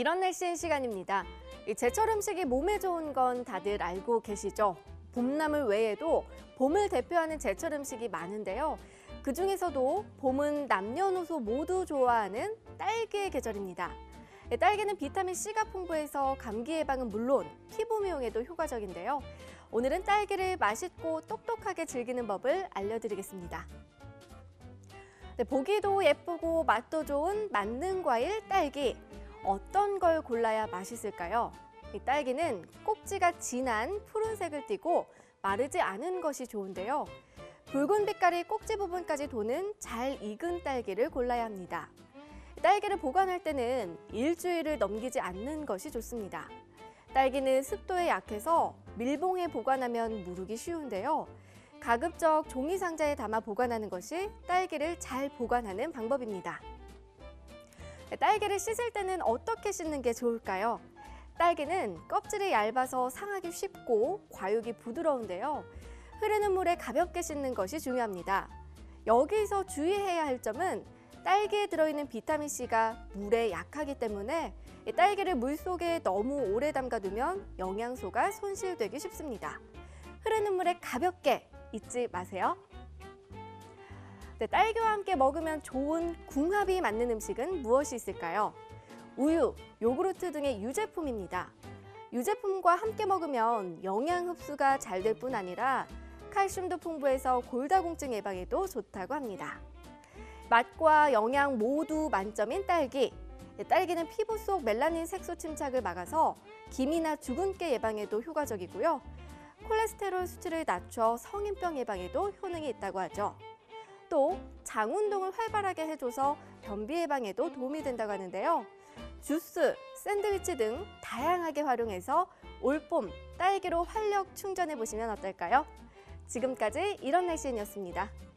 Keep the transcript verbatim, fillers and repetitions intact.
이런 날씨인 시간입니다. 이 제철 음식이 몸에 좋은 건 다들 알고 계시죠? 봄나물 외에도 봄을 대표하는 제철 음식이 많은데요. 그중에서도 봄은 남녀노소 모두 좋아하는 딸기의 계절입니다. 딸기는 비타민 C가 풍부해서 감기 예방은 물론 피부 미용에도 효과적인데요. 오늘은 딸기를 맛있고 똑똑하게 즐기는 법을 알려드리겠습니다. 네, 보기도 예쁘고 맛도 좋은 만능 과일 딸기. 어떤 걸 골라야 맛있을까요? 이 딸기는 꼭지가 진한 푸른색을 띠고 마르지 않은 것이 좋은데요. 붉은 빛깔이 꼭지 부분까지 도는 잘 익은 딸기를 골라야 합니다. 딸기를 보관할 때는 일주일을 넘기지 않는 것이 좋습니다. 딸기는 습도에 약해서 밀봉해 보관하면 무르기 쉬운데요. 가급적 종이 상자에 담아 보관하는 것이 딸기를 잘 보관하는 방법입니다. 딸기를 씻을 때는 어떻게 씻는 게 좋을까요? 딸기는 껍질이 얇아서 상하기 쉽고 과육이 부드러운데요. 흐르는 물에 가볍게 씻는 것이 중요합니다. 여기서 주의해야 할 점은 딸기에 들어있는 비타민 C가 물에 약하기 때문에 딸기를 물속에 너무 오래 담가두면 영양소가 손실되기 쉽습니다. 흐르는 물에 가볍게 잊지 마세요. 네, 딸기와 함께 먹으면 좋은 궁합이 맞는 음식은 무엇이 있을까요? 우유, 요구르트 등의 유제품입니다. 유제품과 함께 먹으면 영양 흡수가 잘 될 뿐 아니라 칼슘도 풍부해서 골다공증 예방에도 좋다고 합니다. 맛과 영양 모두 만점인 딸기. 딸기는 피부 속 멜라닌 색소 침착을 막아서 기미나 주근깨 예방에도 효과적이고요. 콜레스테롤 수치를 낮춰 성인병 예방에도 효능이 있다고 하죠. 또 장 운동을 활발하게 해줘서 변비 예방에도 도움이 된다고 하는데요. 주스, 샌드위치 등 다양하게 활용해서 올봄 딸기로 활력 충전해 보시면 어떨까요? 지금까지 이런 날씨인이었습니다.